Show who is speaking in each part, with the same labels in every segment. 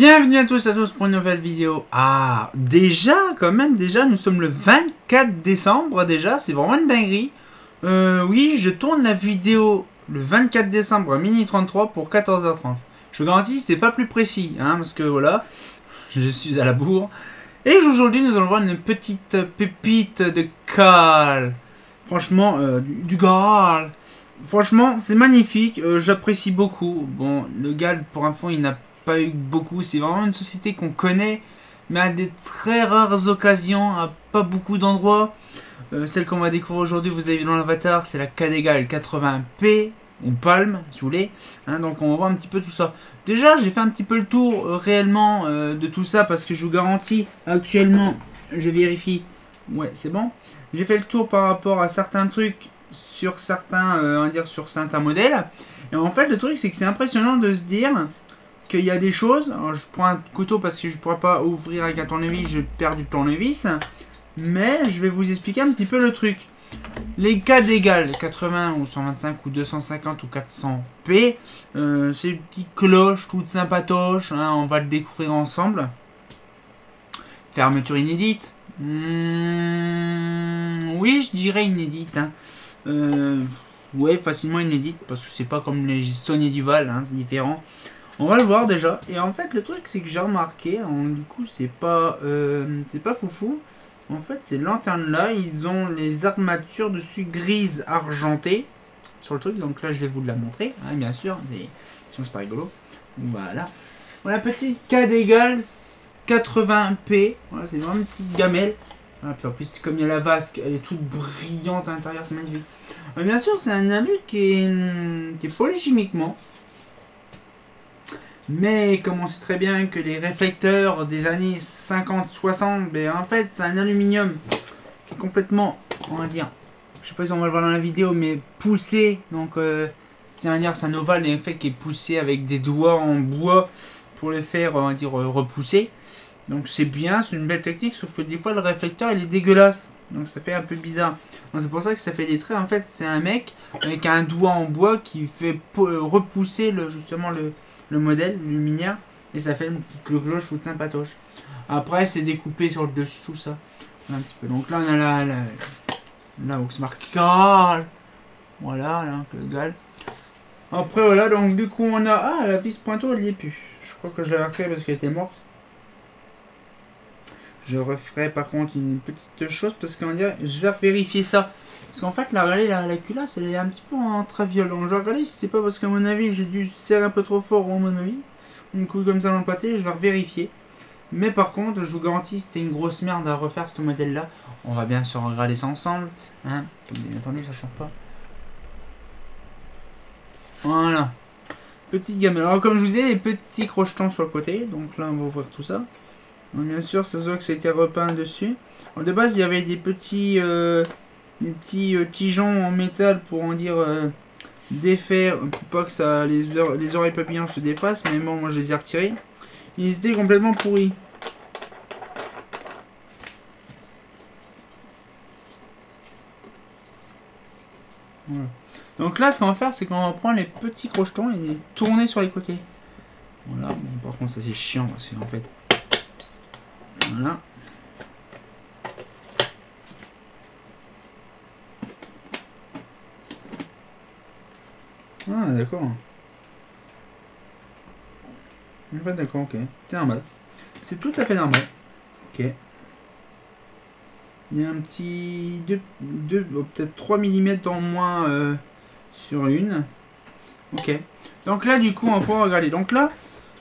Speaker 1: Bienvenue à tous pour une nouvelle vidéo. Ah, déjà, nous sommes le 24 décembre, déjà, c'est vraiment une dinguerie. Oui, je tourne la vidéo le 24 décembre à minuit 33 pour 14h30. Je vous garantis, c'est pas plus précis, hein, parce que voilà, je suis à la bourre. Et aujourd'hui, nous allons voir une petite pépite de Gal. Franchement, du Gal. Franchement, c'est magnifique, j'apprécie beaucoup. Bon, le Gal, pour info, il n'a pas eu beaucoup. C'est vraiment une société qu'on connaît, mais à des très rares occasions, à pas beaucoup d'endroits. Celle qu'on va découvrir aujourd'hui, vous avez vu dans l'avatar, c'est la Cadegal 80p, ou Palm, si vous voulez. Hein, donc on va voir un petit peu tout ça. Déjà, j'ai fait un petit peu le tour réellement de tout ça, parce que je vous garantis, actuellement, je vérifie. Ouais, c'est bon. J'ai fait le tour par rapport à certains trucs, sur certains, on va dire, sur certains modèles. Et en fait, le truc, c'est que c'est impressionnant de se dire qu'il y a des choses. Alors, je prends un couteau parce que je ne pourrais pas ouvrir avec un tournevis, je perds du tournevis. Mais je vais vous expliquer un petit peu le truc. Les cas d'égal 80 ou 125 ou 250 ou 400p, ces petites cloches toutes sympatoches, hein, on va le découvrir ensemble. Fermeture inédite. Oui, je dirais inédite. Hein. Ouais, facilement inédite parce que c'est pas comme les Sony Duval, hein, c'est différent. On va le voir déjà. Et en fait, le truc c'est que j'ai remarqué, du coup, c'est pas foufou. En fait, ces lanternes là, ils ont les armatures dessus grises argentées sur le truc. Donc là, je vais vous la montrer, hein, bien sûr. Sinon, c'est pas rigolo. Voilà. Voilà, petite Cadegal 80p. Voilà, c'est vraiment une petite gamelle. Ah, puis en plus, comme il y a la vasque, elle est toute brillante à l'intérieur, c'est magnifique. Bien sûr, c'est un alu qui est poli chimiquement. Mais comme on sait très bien que les réflecteurs des années 50-60, ben, en fait, c'est un aluminium qui est complètement, on va dire, je sais pas si on va le voir dans la vidéo, mais poussé. Donc, c'est un ovale en fait qui est poussé avec des doigts en bois pour le faire, on va dire, repousser. Donc c'est bien, c'est une belle technique, sauf que des fois le réflecteur il est dégueulasse, donc ça fait un peu bizarre. C'est pour ça que ça fait des traits. En fait, c'est un mec avec un doigt en bois qui fait repousser justement le modèle, le luminaire, et ça fait une petite cloche toute sympatoche. Après, c'est découpé sur le dessus, tout ça. Un petit peu. Donc là, on a la Oxmark Gal. Voilà, là, le Gal. Après, voilà, donc du coup, on a. Ah, la vis pointeau, elle n'y est plus. Je crois que je l'avais refait parce qu'elle était morte. Je referai par contre une petite chose parce qu'on dirait, je vais vérifier ça. Parce qu'en fait, la culasse, elle est un petit peu en traviolon. Je vais regarder si c'est pas parce qu'à mon avis, j'ai dû serrer un peu trop fort à mon avis. Une couille comme ça dans le pâté, je vais vérifier. Mais par contre, je vous garantis, c'était une grosse merde à refaire ce modèle-là. On va bien sûr regarder ça ensemble. Hein, comme bien entendu, ça change pas. Voilà. Petite gamelle. Alors, comme je vous disais, les petits crochetons sur le côté. Donc là, on va ouvrir tout ça. Donc, bien sûr, ça se voit que ça a été repeint dessus. Alors, de base, il y avait des petits tigeons en métal pour en dire défaire, pour pas que ça, les oreilles papillons se défassent. Mais bon, moi je les ai retirés. Ils étaient complètement pourris. Voilà. Donc là, ce qu'on va faire, c'est qu'on va prendre les petits crochetons et les tourner sur les côtés. Voilà. Bon, par contre, ça c'est chiant parce qu'en fait. Voilà. Ah, d'accord. En fait, d'accord, ok. C'est normal. C'est tout à fait normal. Ok. Il y a un petit... peut-être 3 mm en moins sur une. Ok. Donc là, du coup, on va pouvoir regarder. Donc là...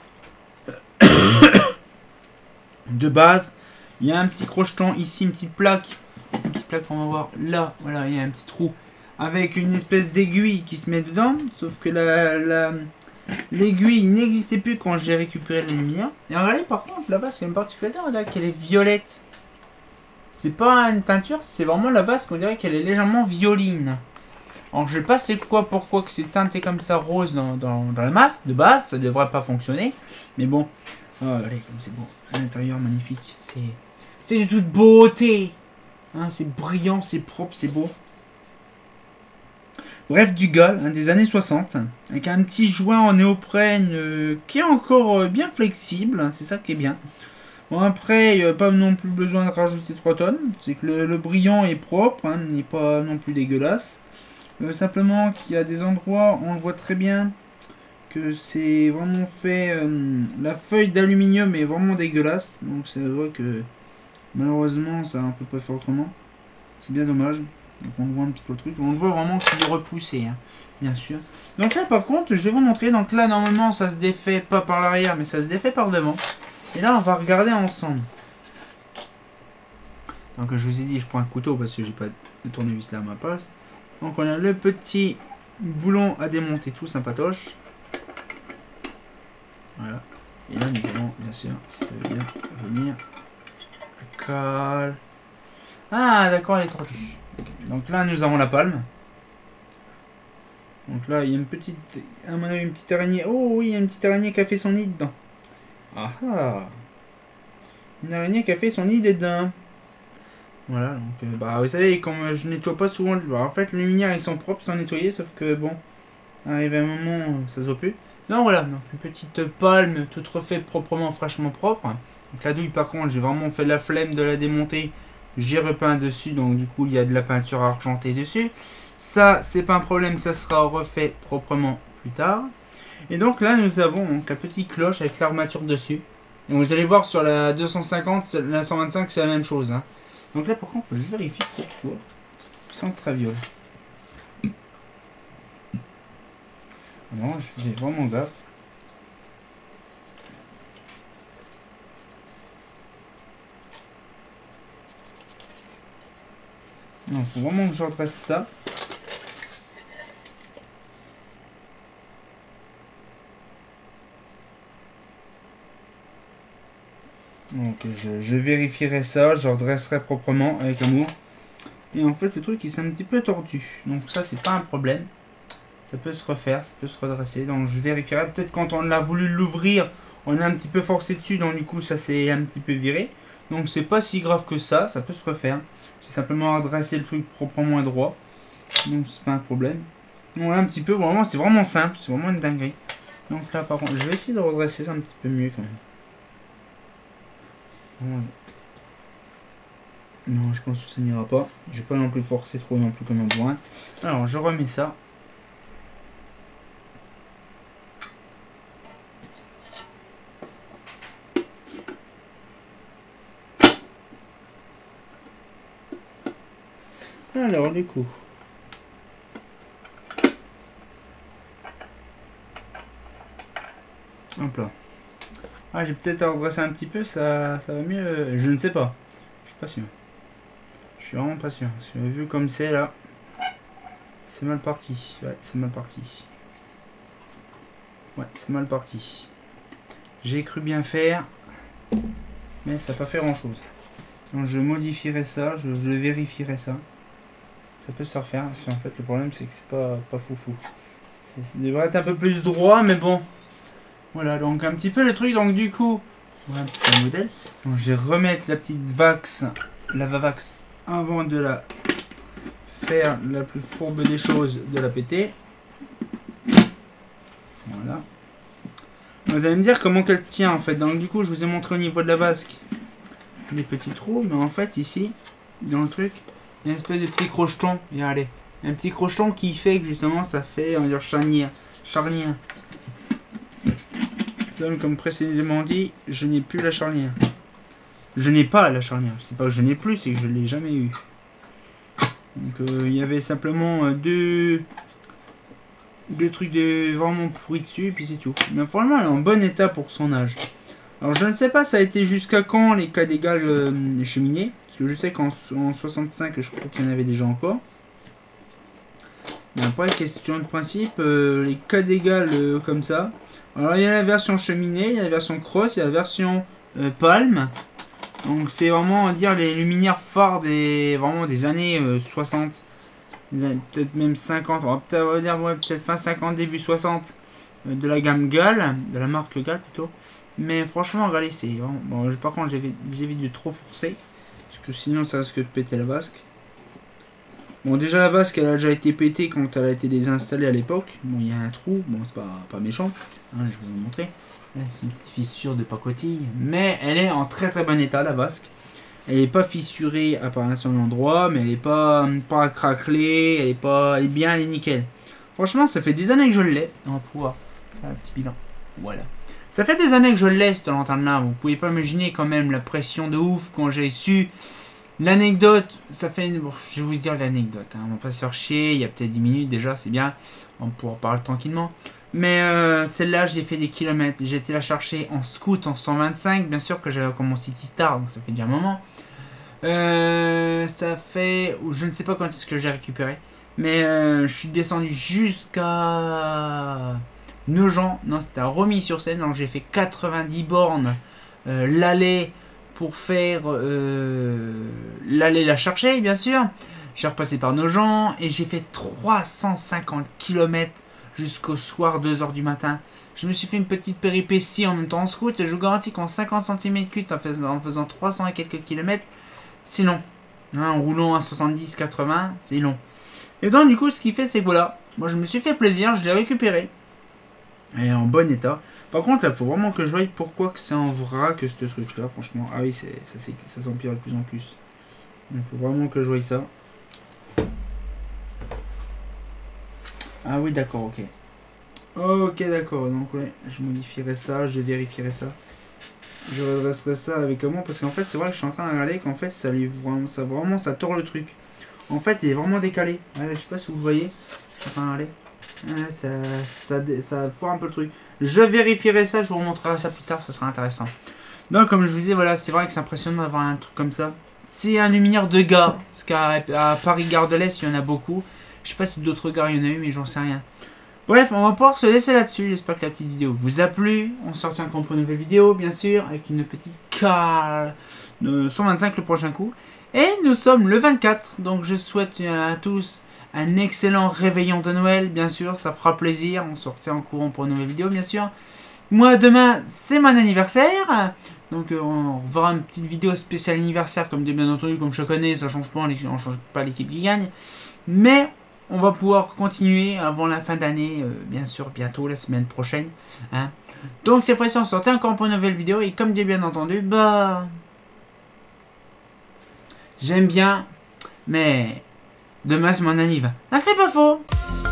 Speaker 1: de base, il y a un petit crocheton ici, une petite plaque. Une petite plaque, on va voir là. Voilà, il y a un petit trou avec une espèce d'aiguille qui se met dedans. Sauf que l'aiguille n'existait plus quand j'ai récupéré la lumière. Et regardez, par contre, là-bas, c'est une particularité. Regarde qu'elle est violette. C'est pas une teinture, c'est vraiment la vase qu'on dirait qu'elle est légèrement violine. Alors, je sais pas c'est quoi, pourquoi que c'est teinté comme ça rose dans la masse. De base, ça devrait pas fonctionner. Mais bon. Oh, regardez comme c'est beau. À l'intérieur, magnifique. C'est de toute beauté. Hein, c'est brillant, c'est propre, c'est beau. Bref, du Gall, hein, des années 60, avec un petit joint en néoprène qui est encore bien flexible, hein, c'est ça qui est bien. Bon, après, il n'y a pas non plus besoin de rajouter 3 tonnes, c'est que le brillant est propre, hein, il n'est pas non plus dégueulasse. Simplement qu'il y a des endroits, on le voit très bien, que c'est vraiment fait, la feuille d'aluminium est vraiment dégueulasse, donc c'est vrai que malheureusement ça ne peut pas faire autrement, c'est bien dommage. Donc on voit un petit peu le truc, on le voit vraiment qu'il est repoussé, hein, bien sûr. Donc là par contre je vais vous montrer, donc là normalement ça se défait pas par l'arrière mais ça se défait par devant. Et là on va regarder ensemble. Donc je vous ai dit je prends un couteau parce que j'ai pas de tournevis là à ma place. Donc on a le petit boulon à démonter tout sympatoche. Voilà. Et là nous allons bien sûr, si ça veut bien venir. Colle. Ah d'accord, elle est tordue. Donc là nous avons la palme. Donc là il y a une petite, à mon avis, une petite araignée. Oh oui, il y a une petite araignée qui a fait son nid dedans. Ah ah. Une araignée qui a fait son nid dedans. Voilà, donc bah vous savez, comme je nettoie pas souvent, bah, en fait les lumières ils sont propres, sont nettoyés, sauf que bon, arrive un moment ça se voit plus. Donc voilà, donc une petite palme toute refaite proprement, fraîchement propre. Donc la douille par contre j'ai vraiment fait la flemme de la démonter. J'ai repeint dessus, donc du coup il y a de la peinture argentée dessus. Ça c'est pas un problème, ça sera refait proprement plus tard. Et donc là nous avons donc la petite cloche avec l'armature dessus. Et vous allez voir sur la 250, la 125 c'est la même chose. Hein. Donc là par contre il faut juste vérifier pourquoi. Sans traviole. Non, je fais vraiment gaffe. Il faut vraiment que je redresse ça. Donc je vérifierai ça, je redresserai proprement avec amour. Et en fait le truc il s'est un petit peu tordu. Donc ça c'est pas un problème. Ça peut se refaire, ça peut se redresser. Donc je vérifierai. Peut-être quand on a voulu l'ouvrir, on a un petit peu forcé dessus. Donc du coup ça s'est un petit peu viré. Donc c'est pas si grave que ça peut se refaire. C'est simplement redresser le truc proprement et droit. Donc c'est pas un problème. Donc là un petit peu, vraiment c'est vraiment simple. C'est vraiment une dinguerie. Donc là par contre, je vais essayer de redresser ça un petit peu mieux quand même. Voilà. Non, je pense que ça n'ira pas. Je vais pas non plus forcer trop non plus comme un bourrin. Alors, je remets ça. Alors, du coup. Hop là. Ah, j'ai peut-être à redresser un petit peu, ça va mieux. Je ne sais pas. Je suis pas sûr. Je suis vraiment pas sûr. Parce que vu comme c'est là, c'est mal parti. Ouais, c'est mal parti. Ouais, c'est mal parti. J'ai cru bien faire, mais ça n'a pas fait grand chose. Donc je modifierai ça, je vérifierai ça. Ça peut se refaire. Parce qu'en fait, le problème, c'est que c'est pas foufou. Ça devrait être un peu plus droit, mais bon. Voilà, donc un petit peu le truc. Donc du coup, voilà un petit peu le modèle. Donc je vais remettre la petite Vax, la Vavax, avant de la faire la plus fourbe des choses, de la péter. Voilà. Vous allez me dire comment qu'elle tient en fait. Donc du coup, je vous ai montré au niveau de la vasque des petits trous, mais en fait ici, dans le truc, il y a une espèce de petit crocheton. Regardez, un petit crocheton qui fait que justement ça fait, on va dire, charnière. Comme précédemment dit, je n'ai plus la charnière. Je n'ai pas la charnière. C'est pas que je n'ai plus, c'est que je ne l'ai jamais eu. Donc il y avait simplement deux trucs de vraiment pourris dessus, et puis c'est tout. Mais franchement, elle est en bon état pour son âge. Alors je ne sais pas, ça a été jusqu'à quand les cas d'égal cheminées. Parce que je sais qu'en 65, je crois qu'il y en avait déjà encore. Mais après, question de principe, les cas d'égal comme ça. Alors il y a la version cheminée, il y a la version cross, il y a la version palme. Donc c'est vraiment, on va dire, les luminaires phares vraiment des années 60. Peut-être même 50, on va dire ouais, peut-être fin 50, début 60 de la gamme Gall, de la marque Gall plutôt. Mais franchement, regardez, c'est vraiment... Bon, par contre, j'évite de trop forcer, parce que sinon ça risque de péter la vasque. Bon, déjà la vasque, elle a déjà été pétée quand elle a été désinstallée à l'époque. Bon, il y a un trou, bon, c'est pas méchant. Hein, je vais vous montrer. C'est une petite fissure de pacotille. Mais elle est en très très bon état, la vasque. Elle n'est pas fissurée à part un seul endroit, mais elle n'est pas craquelée, elle est bien, elle est nickel. Franchement, ça fait des années que je l'ai. On va pouvoir faire un petit bilan. Voilà. Ça fait des années que je l'ai, cette lanterne-là. Vous pouvez pas imaginer quand même la pression de ouf quand j'ai su. L'anecdote, ça fait... Bon, je vais vous dire l'anecdote. Hein. On va pas se faire chier. Il y a peut-être 10 minutes déjà, c'est bien. On pourra parler tranquillement. Mais celle-là, j'ai fait des kilomètres. J'ai été la chercher en scoot en 125. Bien sûr que j'avais comme mon City Star, donc ça fait déjà un moment. Ça fait... Je ne sais pas quand est-ce que j'ai récupéré. Mais je suis descendu jusqu'à... Nogent. Non, c'était à Romilly-sur-Seine. Donc j'ai fait 90 bornes. L'aller... pour faire l'aller la chercher, bien sûr. J'ai repassé par Nogent et j'ai fait 350 km jusqu'au soir 2 h du matin. Je me suis fait une petite péripétie en même temps en scoot. Je vous garantis qu'en 50 cm3 en faisant 300 et quelques kilomètres, c'est long. Hein, en roulant à 70-80, c'est long. Et donc du coup, ce qui fait, c'est que voilà, moi je me suis fait plaisir, je l'ai récupéré. Et en bon état. Par contre, là, il faut vraiment que je voie pourquoi que c'est en vrac ce truc-là, franchement. Ah oui, ça s'empire de plus en plus. Il faut vraiment que je voie ça. Ah oui, d'accord, ok. Ok, d'accord. Donc, ouais, je modifierai ça, je vérifierai ça. Je redresserai ça avec comment. Parce qu'en fait, c'est vrai que je suis en train de regarder qu'en fait, ça tord le truc. En fait, il est vraiment décalé. Ouais, je sais pas si vous le voyez. Je suis en train de regarder. Ça foire un peu le truc. Je vérifierai ça, je vous remontrerai ça plus tard, ça sera intéressant. Donc comme je vous disais, voilà, c'est vrai que c'est impressionnant d'avoir un truc comme ça. C'est un luminaire de gare, parce qu'à Paris Gare de l'Est, il y en a beaucoup. Je sais pas si d'autres gares il y en a eu, mais j'en sais rien. Bref, on va pouvoir se laisser là-dessus. J'espère que la petite vidéo vous a plu. On sortira encore une nouvelle vidéo, bien sûr, avec une petite cale de 125 le prochain coup. Et nous sommes le 24, donc je souhaite à tous un excellent réveillon de Noël, bien sûr, ça fera plaisir. On sortira en courant pour une nouvelle vidéo, bien sûr. Moi, demain, c'est mon anniversaire. Donc, on verra une petite vidéo spéciale anniversaire, comme bien entendu, comme je connais, ça change pas, on change pas l'équipe qui gagne. Mais, on va pouvoir continuer avant la fin d'année, bien sûr, bientôt, la semaine prochaine. Hein. Donc, cette fois-ci, on sortira encore pour une nouvelle vidéo. Et comme bien entendu, bah... J'aime bien, mais... Demain c'est mon anniv. Ah, c'est pas faux.